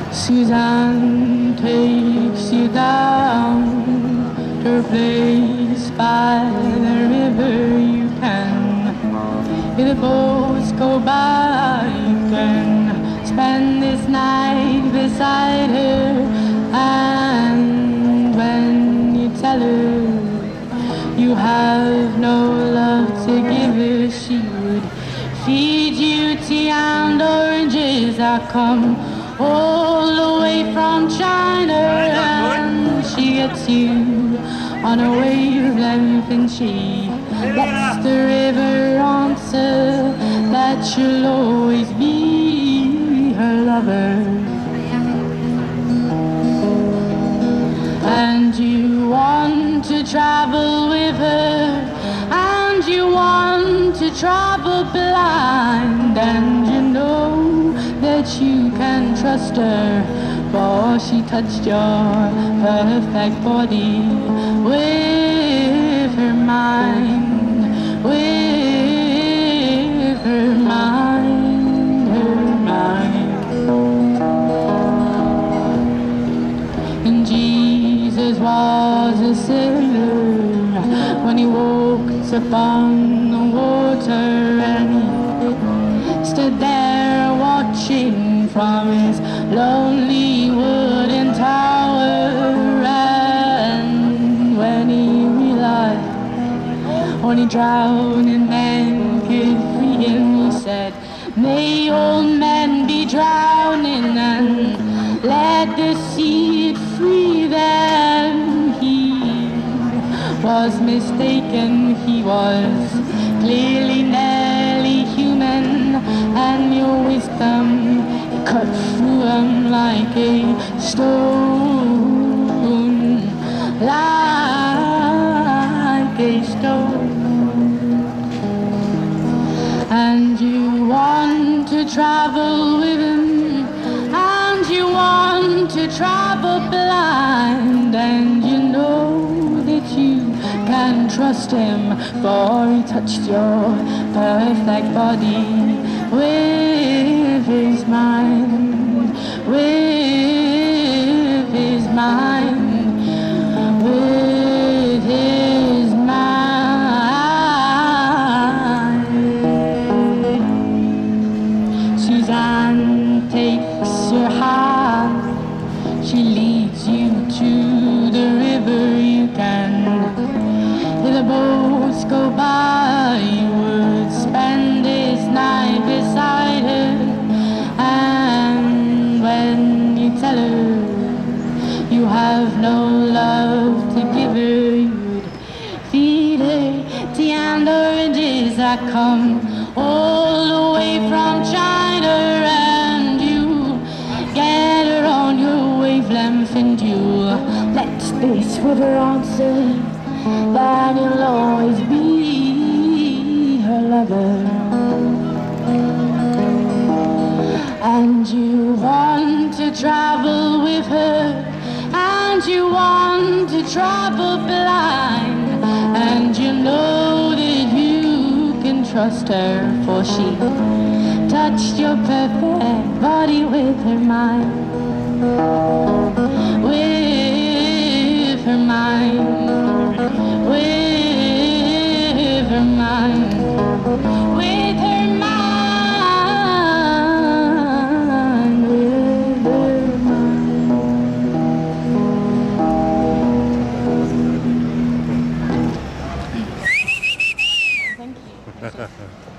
Suzanne takes you down to a place by the river. You can, if the boats go by, you can spend this night beside her. And when you tell her you have no love to give her, she would feed you tea and oranges that come all the way from China. And she gets you on a wavelength, and she lets the river answer that you'll always be her lover. And you want to travel with her, and you want to travel blind, and you know that you can trust her, for she touched your perfect body with her mind, with her mind, her mind. And Jesus was a sailor when he walked upon the water, and he stood there watching from his lonely wooden tower. And when he realized only drowning men could free him, he said, "May all men be drowning, and let the sea free them." He was mistaken, he was clearly nearly human, and your wisdom cut through him like a stone, like a stone. And you want to travel with him, and you want to travel blind, and you know that you can trust him, for he touched your perfect body with his mind, with his mind, with his mind. Suzanne takes your hand, she leads you to the river. You can, if the boats go by, you would spend this night beside her. And when you tell her you have no love to give her, you would feed her tea and oranges that come all the way from China. And you get her on your wavelength, and you let this river answer that you'll always be her lover. And you want to travel with her, and you want to travel blind, and you know that you can trust her, for she touched your perfect body with her mind, with her mind, with her mind, with her mind, with her mind. Thank you.